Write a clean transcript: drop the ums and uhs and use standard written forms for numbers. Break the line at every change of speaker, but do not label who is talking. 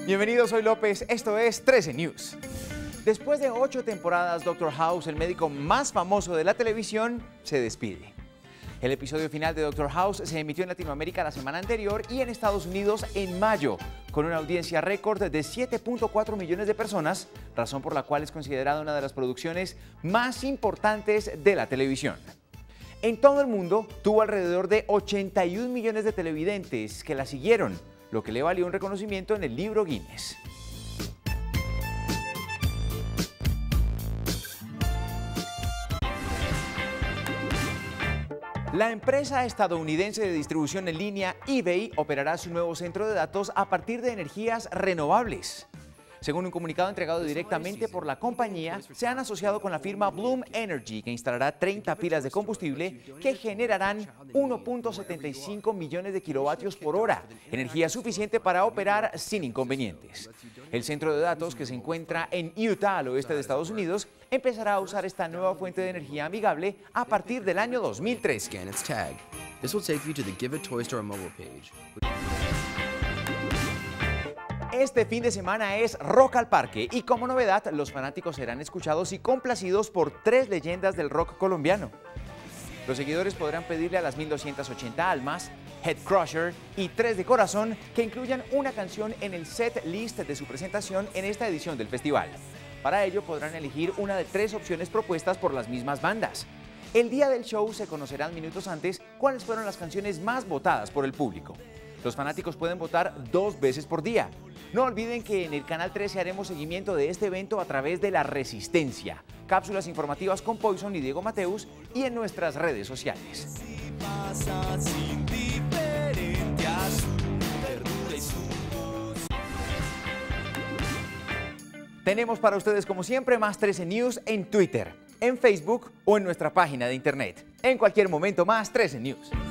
Bienvenidos, soy López, esto es 13 News. Después de 8 temporadas, Dr. House, el médico más famoso de la televisión, se despide. El episodio final de Dr. House se emitió en Latinoamérica la semana anterior y en Estados Unidos en mayo, con una audiencia récord de 7.4 millones de personas, razón por la cual es considerada una de las producciones más importantes de la televisión. En todo el mundo tuvo alrededor de 81 millones de televidentes que la siguieron, lo que le valió un reconocimiento en el libro Guinness. La empresa estadounidense de distribución en línea eBay operará su nuevo centro de datos a partir de energías renovables. Según un comunicado entregado directamente por la compañía, se han asociado con la firma Bloom Energy, que instalará 30 pilas de combustible que generarán 1.75 millones de kilovatios por hora, energía suficiente para operar sin inconvenientes. El centro de datos, que se encuentra en Utah, al oeste de Estados Unidos, empezará a usar esta nueva fuente de energía amigable a partir del año 2003.
Scan its tag. This will take you to the Give a Toy Store mobile page.
Este fin de semana es Rock al Parque y como novedad, los fanáticos serán escuchados y complacidos por 3 leyendas del rock colombiano. Los seguidores podrán pedirle a las 1280 almas, Head Crusher y 3 de Corazón que incluyan una canción en el set list de su presentación en esta edición del festival. Para ello podrán elegir una de 3 opciones propuestas por las mismas bandas. El día del show se conocerán minutos antes cuáles fueron las canciones más votadas por el público. Los fanáticos pueden votar 2 veces por día. No olviden que en el Canal 13 haremos seguimiento de este evento a través de La Resistencia, cápsulas informativas con Poison y Diego Mateus y en nuestras redes sociales. Tenemos para ustedes, como siempre, más 13 News en Twitter, en Facebook o en nuestra página de internet. En cualquier momento, más 13 News.